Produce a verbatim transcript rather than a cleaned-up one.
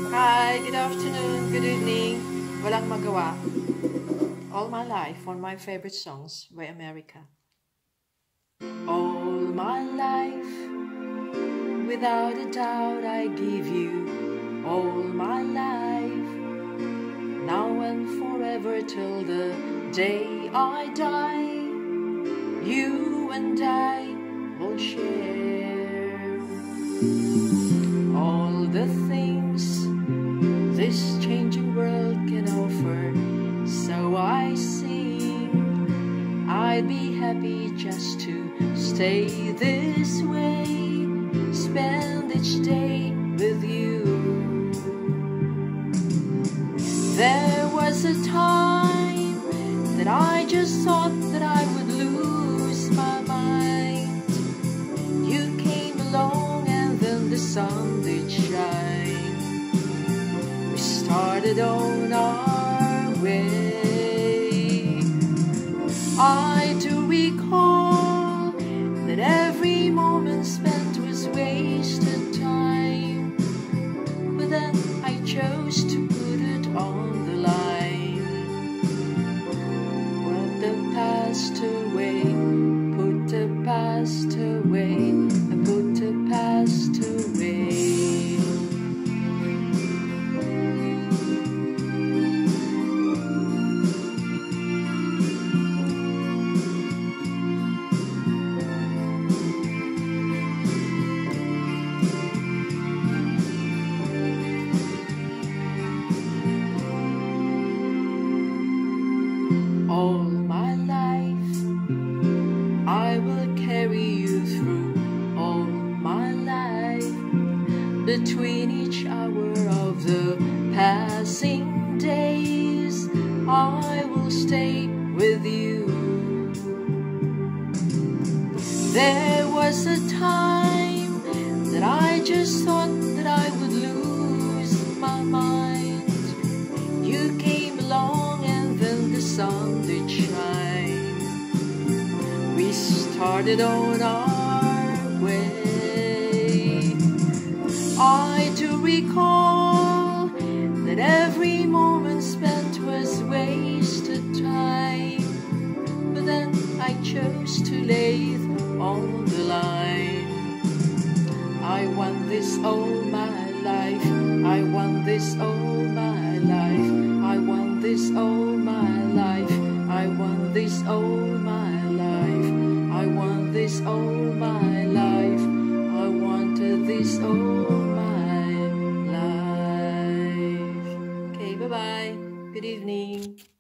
Hi, good afternoon, good evening. Walang magawa. All my life, one of my favorite songs by America. All my life, without a doubt I give you all my life. Now and forever till the day I die, you and I will share all the things this changing world can offer. So I sing, I'd be happy just to stay this way, spend each day with you. There was a time that I just thought that I would lose my mind. You came along and then the sun did shine. We started on our way. I do recall that every moment spent was wasted time, but then I chose to put it on the line. Put the past away, put the past away, I put the past away. All my life, I will carry you through all my life. Between each hour of the passing days, I will stay with you. There was a time that I just thought that I would lose my mind. You came along and then the sun did shine. We started on our way. I do recall that every moment spent was wasted time, but then I chose to lay it on the line. I want this all my life, I want this all my life, I want this all my life, I want this all my life, I want this all my life, I wanted this all my life. Okay, bye-bye. Good evening.